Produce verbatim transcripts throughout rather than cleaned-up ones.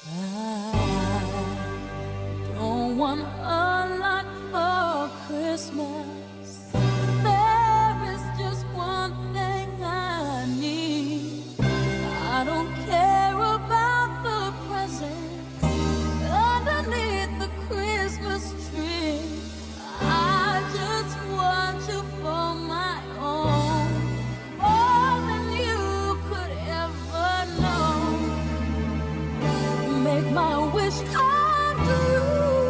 Don't want a lot for Christmas. There is just one thing I need. I don't care about the presents underneath the Christmas tree. I just want you for my own, more than you could ever know. Make my wish come true.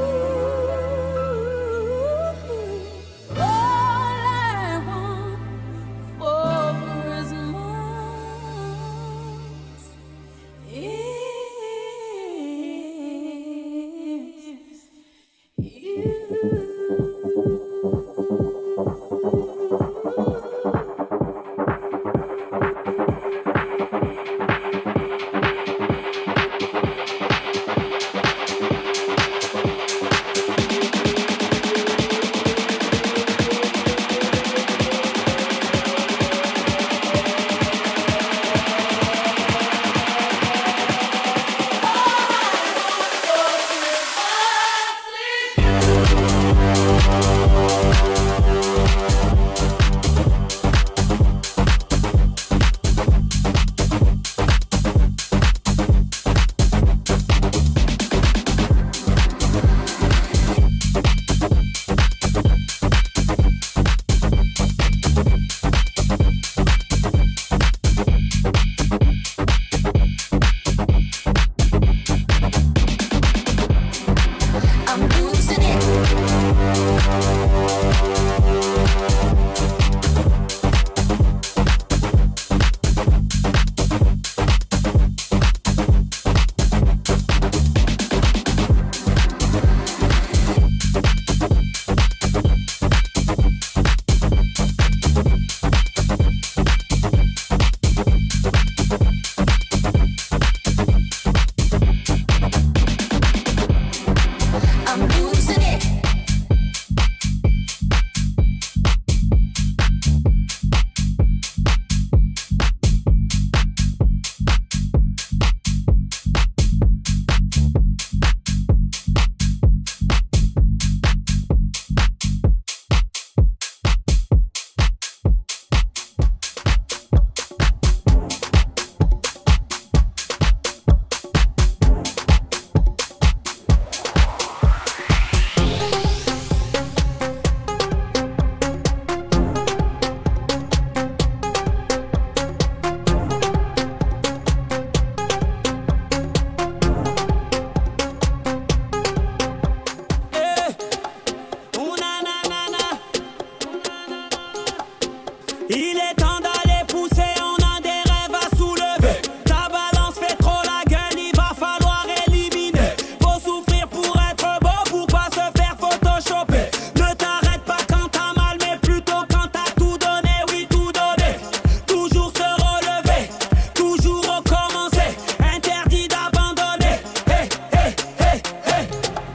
Il est temps d'aller pousser, on a des rêves à soulever. Ta balance fait trop la gueule, il va falloir éliminer. Faut souffrir pour être beau, pour pas se faire photoshopper. Ne t'arrête pas quand t'as mal, mais plutôt quand t'as tout donné, oui tout donné. Toujours se relever, toujours recommencer. Interdit d'abandonner. Hey, hey, hey, hey.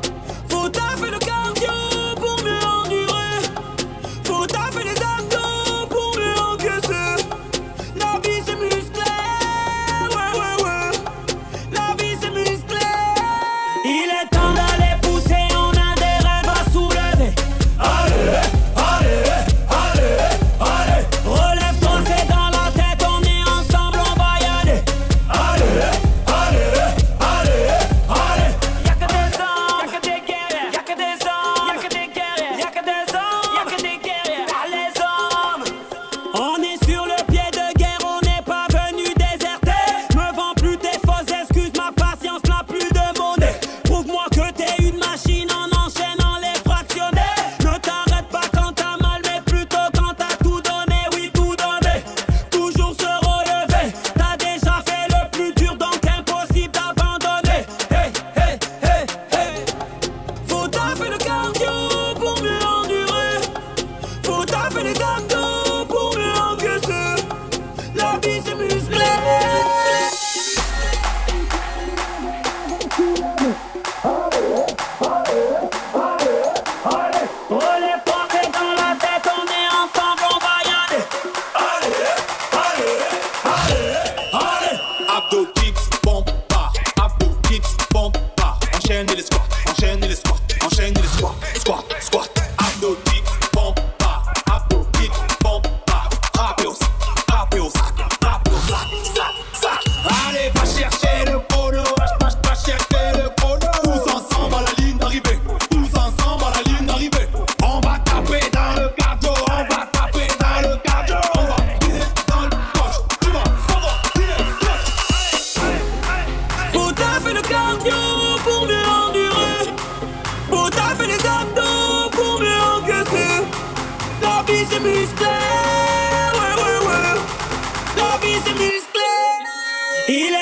Faut taffer le cardio pour mieux endurer. Faut taffer les abdos. La vie c'est musclé, ouais ouais ouais. La vie c'est musclé. Il est temps d'aller pousser, on a des rêves à soulever. Allez, allez, allez, allez. Relève-toi, c'est dans la tête, on est ensemble, on va y aller. Allez, allez, allez, allez. Y'a que des hommes, y'a que des guerriers. Y'a que des hommes, y'a que des guerriers. Y'a que des hommes, y'a que des guerriers. Par les hommes, on est sur le pied de guerre, on n'est pas venu déserter. Me vends plus tes fausses excuses, ma patience n'a plus de monnaie. Prouve-moi que t'es une machine en enchaînant les fractionnés. Ne t'arrête pas quand t'as mal, mais plutôt quand t'as tout donné, oui tout donné. Toujours se relever, t'as déjà fait le plus dur, donc impossible d'abandonner. Hey, hey, hey, hey. Faut taffer le cardio pour mieux endurer. Faut taffer les abdos pour mieux encaisser. La vie c'est musclé. Relève-toi, c'est dans la tête, on est ensemble, on va y aller. Allez, allez, allez, allez. Abdo kicks, bomba. Abdo kicks, bomba. c'est musclé. Ouais, ouais, ouais. La vie c'est musclé. Il est